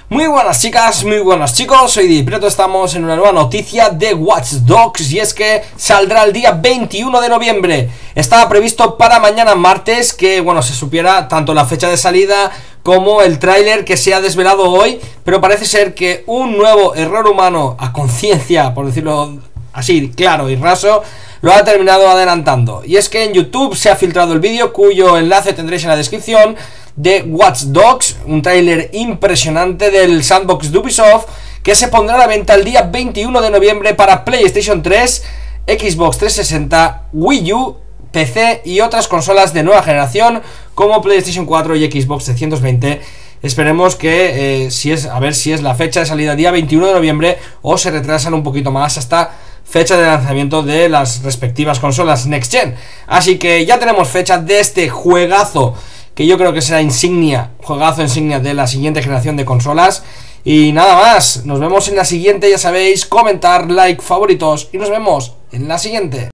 Muy buenas chicas, muy buenas chicos, soy Dipreto, estamos en una nueva noticia de Watch Dogs y es que saldrá el día 21 de noviembre. Estaba previsto para mañana martes que, bueno, se supiera tanto la fecha de salida como el tráiler que se ha desvelado hoy, pero parece ser que un nuevo error humano a conciencia, por decirlo así, claro y raso, lo ha terminado adelantando. Y es que en YouTube se ha filtrado el vídeo, cuyo enlace tendréis en la descripción, de Watch Dogs, un tráiler impresionante del sandbox de Ubisoft, que se pondrá a la venta el día 21 de noviembre para PlayStation 3, Xbox 360, Wii U, PC y otras consolas de nueva generación como PlayStation 4 y Xbox 320. Esperemos que a ver si es la fecha de salida día 21 de noviembre o se retrasan un poquito más hasta fecha de lanzamiento de las respectivas consolas Next Gen. Así que ya tenemos fecha de este juegazo, que yo creo que será juegazo insignia de la siguiente generación de consolas. Y nada más, nos vemos en la siguiente, ya sabéis, comentar, like, favoritos, y nos vemos en la siguiente.